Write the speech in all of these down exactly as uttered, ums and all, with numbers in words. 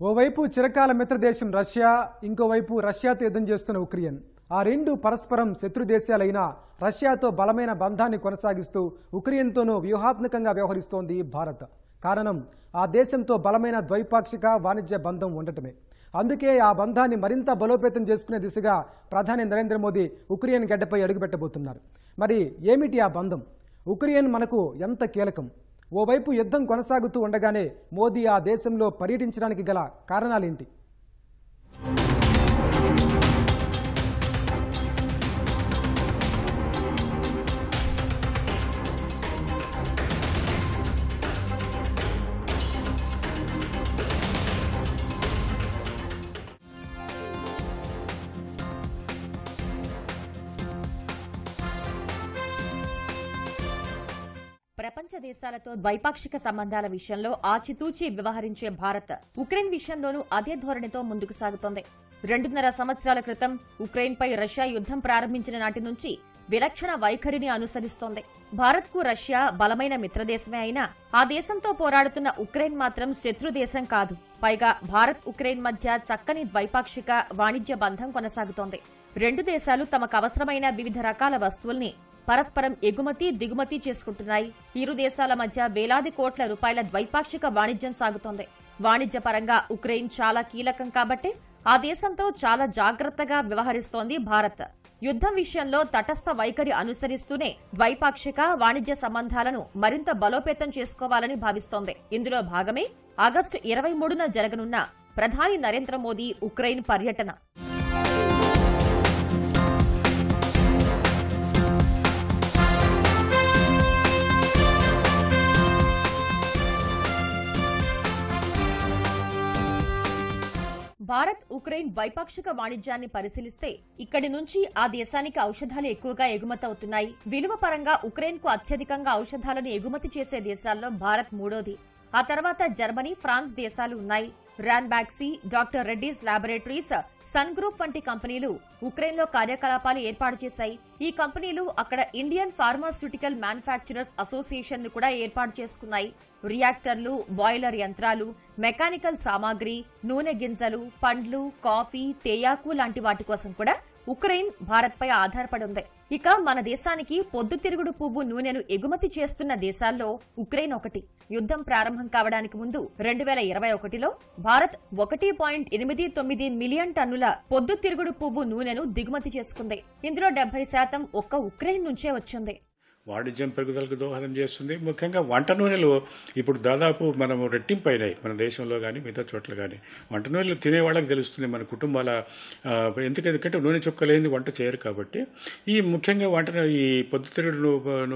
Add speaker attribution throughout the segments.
Speaker 1: ఓవైపు చిరకాల మిత్రదేశం రష్యా, ఇంకోవైపు రష్యాతో యుద్ధం చేస్తున్న ఉక్రెయిన్. ఆ రెండు పరస్పరం శత్రు దేశాలైన రష్యాతో బలమైన బంధాన్ని కొనసాగిస్తూ ఉక్రెయిన్తోనూ వ్యూహాత్మకంగా వ్యవహరిస్తోంది భారత్. కారణం ఆ దేశంతో బలమైన ద్వైపాక్షిక వాణిజ్య బంధం ఉండటమే. అందుకే ఆ బంధాన్ని మరింత బలోపేతం చేసుకునే దిశగా ప్రధాని నరేంద్ర మోదీ ఉక్రెయిన్ గడ్డపై అడుగుపెట్టబోతున్నారు. మరి ఏమిటి ఆ బంధం? ఉక్రెయిన్ మనకు ఎంత కీలకం? ఓవైపు యుద్ధం కొనసాగుతూ ఉండగానే మోదీ ఆ దేశంలో పర్యటించడానికి గల కారణాలేంటి?
Speaker 2: ప్రపంచ దేశాలతో ద్వైపాక్షిక సంబంధాల విషయంలో ఆచితూచి వ్యవహరించే భారత్ ఉక్రెయిన్ విషయంలోనూ అదే ధోరణితో ముందుకు సాగుతోంది. రెండున్నర సంవత్సరాల క్రితం ఉక్రెయిన్పై రష్యా యుద్ధం ప్రారంభించిన నాటి నుంచి విలక్షణ వైఖరిని అనుసరిస్తోంది. భారత్ కు రష్యా బలమైన మిత్రదేశమే అయినా ఆ దేశంతో పోరాడుతున్న ఉక్రెయిన్ మాత్రం శత్రు దేశం కాదు. పైగా భారత్ ఉక్రెయిన్ మధ్య చక్కని ద్వైపాక్షిక వాణిజ్య బంధం కొనసాగుతోంది. రెండు దేశాలు తమకు అవసరమైన వివిధ రకాల వస్తువుల్ని పరస్పరం ఎగుమతి దిగుమతి చేసుకుంటున్నాయి. ఇరు దేశాల మధ్య వేలాది కోట్ల రూపాయల ద్వైపాక్షిక వాణిజ్యం సాగుతోంది. వాణిజ్య పరంగా ఉక్రెయిన్ చాలా కీలకం కాబట్టి ఆ దేశంతో చాలా జాగ్రత్తగా వ్యవహరిస్తోంది భారత్. యుద్ధం విషయంలో తటస్థ వైఖరి అనుసరిస్తూనే ద్వైపాక్షిక వాణిజ్య సంబంధాలను మరింత బలోపేతం చేసుకోవాలని భావిస్తోంది. ఇందులో భాగమే ఆగస్టు ఇరవై మూడున జరగనున్న ప్రధాని నరేంద్ర మోదీ ఉక్రెయిన్ పర్యటన. భారత్ ఉక్రెయిన్ ద్వైపాక్షిక వాణిజ్యాన్ని పరిశీలిస్తే ఇక్కడి నుంచి ఆ దేశానికి ఔషధాలు ఎక్కువగా ఎగుమతవుతున్నాయి. విలువ పరంగా ఉక్రెయిన్ కు అత్యధికంగా ఔషధాలను ఎగుమతి చేసే దేశాల్లో భారత్ మూడోది. ఆ తర్వాత జర్మనీ, ఫ్రాన్స్ దేశాలు ఉన్నాయి. Ranbaxy, doctor Reddy's laboratories, Sun group వంటి కంపెనీలు ఉక్రెయిన్ లో కార్యకలాపాలు ఏర్పాటు చేశాయి. ఈ కంపెనీలు అక్కడ ఇండియన్ ఫార్మాస్యూటికల్ మ్యానుఫ్యాక్చరర్స్ అసోసియేషన్ ను కూడా ఏర్పాటు చేసుకున్నాయి. రియాక్టర్లు, బాయిలర్ యంత్రాలు, మెకానికల్ సామాగ్రి, నూనె గింజలు, పండ్లు, కాఫీ, తేయాకు లాంటి వాటి కోసం కూడా ఉక్రెయిన్ భారత్ పై ఆధారపడి ఉంది. ఇక మన దేశానికి పొద్దుతిరుగుడు పువ్వు నూనెను ఎగుమతి చేస్తున్న దేశాల్లో ఉక్రెయిన్ ఒకటి. యుద్ధం ప్రారంభం కావడానికి ముందు రెండు వేల ఇరవై ఒకటిలో భారత్ ఒకటి పాయింట్ ఎనిమిది తొమ్మిది మిలియన్ టన్నుల పొద్దుతిరుగుడు పువ్వు నూనెను దిగుమతి చేసుకుంది. ఇందులో డెబ్బై శాతం ఒక్క ఉక్రెయిన్ నుంచే వచ్చింది.
Speaker 3: వాణిజ్యం పెరుగుదలకు దోహదం చేస్తుంది. ముఖ్యంగా వంట నూనెలు ఇప్పుడు దాదాపు మనము రెట్టింపు అయినాయి మన దేశంలో కానీ మిగతా చోట్ల కానీ. వంట నూనెలు తినే వాళ్ళకి తెలుస్తుంది మన కుటుంబాల ఎందుకు ఎందుకంటే నూనె చుక్కలేని వంట చేయరు కాబట్టి. ఈ ముఖ్యంగా వంట ఈ పొద్దుతిరుగుడు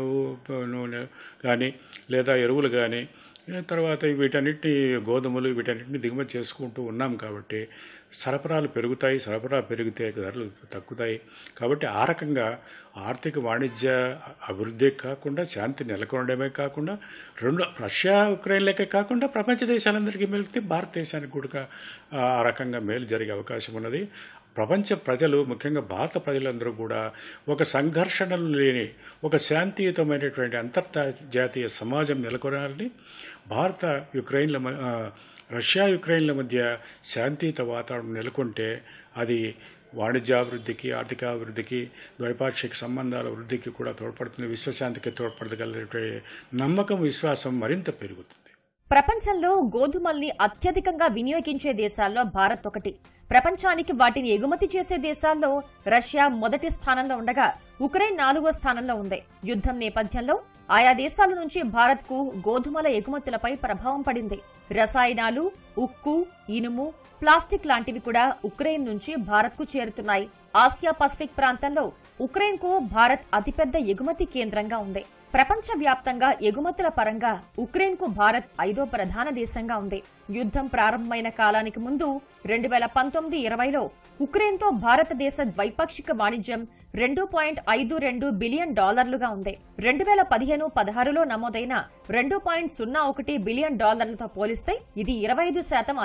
Speaker 3: నూనె కానీ లేదా ఎరువులు కానీ తర్వాత వీటన్నిటిని గోధుమలు వీటన్నిటిని దిగుమతి చేసుకుంటూ ఉన్నాం కాబట్టి సరఫరాలు పెరుగుతాయి. సరఫరా పెరిగితే ధరలు తగ్గుతాయి. కాబట్టి ఆ రకంగా ఆర్థిక వాణిజ్య అభివృద్ధి కాకుండా శాంతి నెలకొనడమే కాకుండా రెండు రష్యా ఉక్రెయిన్లకే కాకుండా ప్రపంచ దేశాలందరికీ మేలుకి భారతదేశానికి కూడా ఆ రకంగా మేలు జరిగే అవకాశం ఉన్నది. ప్రపంచ ప్రజలు ముఖ్యంగా భారత ప్రజలందరూ కూడా ఒక సంఘర్షణలు లేని ఒక శాంతియుతమైనటువంటి అంతర్జాతీయ సమాజం నెలకొనాలని, భారత యుక్రెయిన్ల రష్యా యుక్రెయిన్ల మధ్య శాంతియుత వాతావరణం నెలకొంటే అది వాణిజ్యాభివృద్ధికి, ఆర్థికాభివృద్ధికి, ద్వైపాక్షిక సంబంధాల వృద్ధికి కూడా తోడ్పడుతుంది. విశ్వశాంతికి తోడ్పడగలిగే నమ్మకం, విశ్వాసం మరింత పెరుగుతుంది.
Speaker 2: ప్రపంచంలో గోధుమల్ని అత్యధికంగా వినియోగించే దేశాల్లో భారత్ ఒకటి. ప్రపంచానికి వాటిని ఎగుమతి చేసే దేశాల్లో రష్యా మొదటి స్థానంలో ఉండగా ఉక్రెయిన్ నాలుగో స్థానంలో ఉంది. యుద్ధం నేపథ్యంలో ఆయా దేశాల నుంచి భారత్ కు గోధుమల ఎగుమతులపై ప్రభావం పడింది. రసాయనాలు, ఉక్కు, ఇనుము, ప్లాస్టిక్ లాంటివి కూడా ఉక్రెయిన్ నుంచి భారత్ కు చేరుతున్నాయి. ఆసియా పసిఫిక్ ప్రాంతంలో ఉక్రెయిన్ కు భారత్ అతిపెద్ద ఎగుమతి కేంద్రంగా ఉంది. ప్రపంచ వ్యాప్తంగా ఎగుమతుల పరంగా ఉక్రెయిన్ కు భారత్ ఐదో ప్రధాన దేశంగా ఉంది. యుద్ధం ప్రారంభమైన కాలానికి ముందు రెండు వేల పంతొమ్మిది ఇరవైలో ఉక్రెయిన్తో భారతదేశ ద్వైపాక్షిక వాణిజ్యం రెండు పాయింట్ ఐదు రెండు బిలియన్ డాలర్లుగా ఉంది. రెండు వేల పదిహేను పదహారులో నమోదైన రెండు పాయింట్ సున్నా ఒకటి బిలియన్ డాలర్లతో పోలిస్తే ఇది ఇరవై ఐదు శాతం అధికం.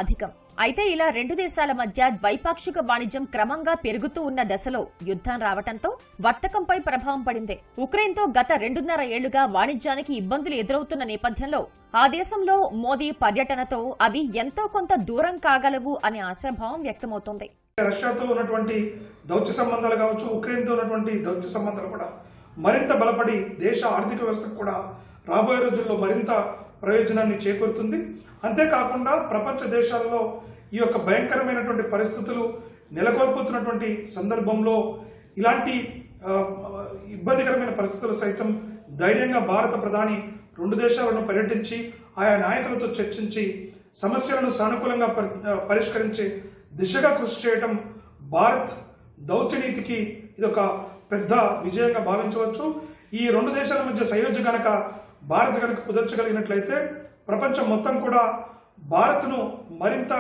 Speaker 2: అయితే ఇలా రెండు దేశాల మధ్య ద్వైపాక్షిక వాణిజ్యం క్రమంగా పెరుగుతూ ఉన్న దశలో యుద్ధం రావడంతో వర్తకంపై ప్రభావం పడింది. ఉక్రెయిన్తో గత రెండున్నర ఏళ్లుగా వాణిజ్యానికి ఇబ్బందులు ఎదురవుతున్న నేపథ్యంలో ఆ దేశంలో మోదీ పర్యటనతో అవి ఎంతో కొంత దూరం కాగలవు అనే ఆశాభావం వ్యక్తమవుతోంది.
Speaker 4: రష్యాతో ఉన్నటువంటి దౌత్య సంబంధాలు కావచ్చు, ఉక్రెయిన్తో ఉన్నటువంటి దౌత్య సంబంధాలు కూడా మరింత బలపడి దేశ ఆర్థిక వ్యవస్థకు కూడా రాబోయే రోజుల్లో మరింత ప్రయోజనాన్ని చేకూరుతుంది. అంతేకాకుండా ప్రపంచ దేశాల్లో ఈ యొక్క భయంకరమైనటువంటి పరిస్థితులు నెలకొల్పుతున్నటువంటి సందర్భంలో ఇలాంటి ఇబ్బందికరమైన పరిస్థితులు సైతం ధైర్యంగా భారత ప్రధాని రెండు దేశాలను పర్యటించి ఆయా నాయకులతో చర్చించి సమస్యలను సానుకూలంగా పరిష్కరించే దిశగా కృషి చేయడం భారత్ దౌత్యనీతికి ఇదొక పెద్ద విజయంగా భావించవచ్చు. ఈ రెండు దేశాల మధ్య సయోధ్య గనక భారత్ కనుక కుదర్చగలిగినట్లయితే ప్రపంచం మొత్తం కూడా భారత్ను మరింత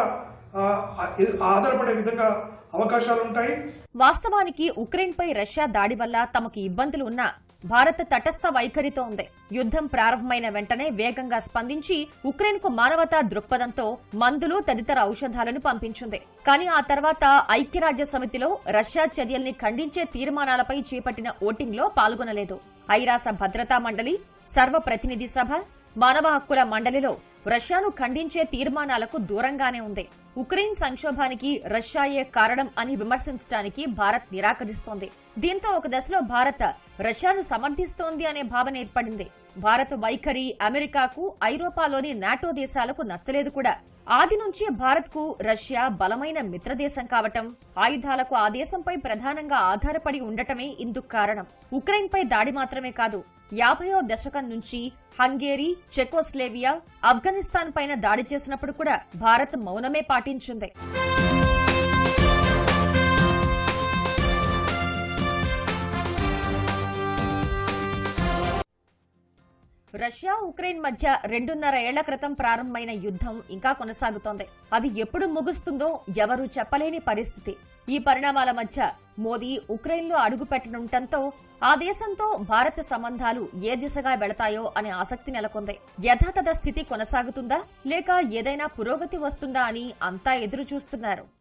Speaker 4: ఆధారపడే విధంగా అవకాశాలు ఉంటాయి.
Speaker 2: వాస్తవానికి ఉక్రెయిన్ పై రష్యా దాడి వల్ల తమకు ఇబ్బందులు ఉన్నా భారత్ తటస్థ వైఖరితో ఉంది. యుద్ధం ప్రారంభమైన వెంటనే వేగంగా స్పందించి ఉక్రెయిన్ కు మానవతా దృక్పథంతో మందులు తదితర ఔషధాలను పంపించింది. కానీ ఆ తర్వాత ఐక్యరాజ్య సమితిలో రష్యా చర్యల్ని ఖండించే తీర్మానాలపై చేపట్టిన ఓటింగ్ లో పాల్గొనలేదు. ఐరాస భద్రతా మండలి, సర్వప్రతినిధి సభ, మానవ హక్కుల మండలిలో రష్యాను ఖండించే తీర్మానాలకు దూరంగానే ఉంది. ఉక్రెయిన్ సంక్షోభానికి రష్యాయే కారణం అని విమర్శించడానికి భారత్ నిరాకరిస్తోంది. దీంతో ఒక దశలో భారత్ రష్యాను సమర్థిస్తోంది అనే భావన ఏర్పడింది. భారత్ వైఖరి అమెరికాకు, ఐరోపాలోని నాటో దేశాలకు నచ్చలేదు కూడా. ఆది నుంచి భారత్ కు రష్యా బలమైన మిత్రదేశం కావటం, ఆయుధాలకు ఆ దేశంపై ప్రధానంగా ఆధారపడి ఉండటమే ఇందుకు కారణం. ఉక్రెయిన్ పై దాడి మాత్రమే కాదు, యాభైవ దశకం నుంచి హంగేరీ, చెకోస్లోవేకియా, ఆఫ్ఘనిస్తాన్ పైన దాడి చేసినప్పుడు కూడా భారత్ మౌనమే పాటించింది. రష్యా ఉక్రెయిన్ మధ్య రెండున్నర ఏళ్ల క్రితం ప్రారంభమైన యుద్ధం ఇంకా కొనసాగుతోంది. అది ఎప్పుడు ముగుస్తుందో ఎవరూ చెప్పలేని పరిస్థితి. ఈ పరిణామాల మధ్య మోదీ ఉక్రెయిన్లో అడుగుపెట్టనుండటంతో ఆ దేశంతో భారత సంబంధాలు ఏ దిశగా వెళతాయో అనే ఆసక్తి నెలకొంది. యథాతథ స్థితి కొనసాగుతుందా లేక ఏదైనా పురోగతి వస్తుందా అని అంతా ఎదురు చూస్తున్నారు.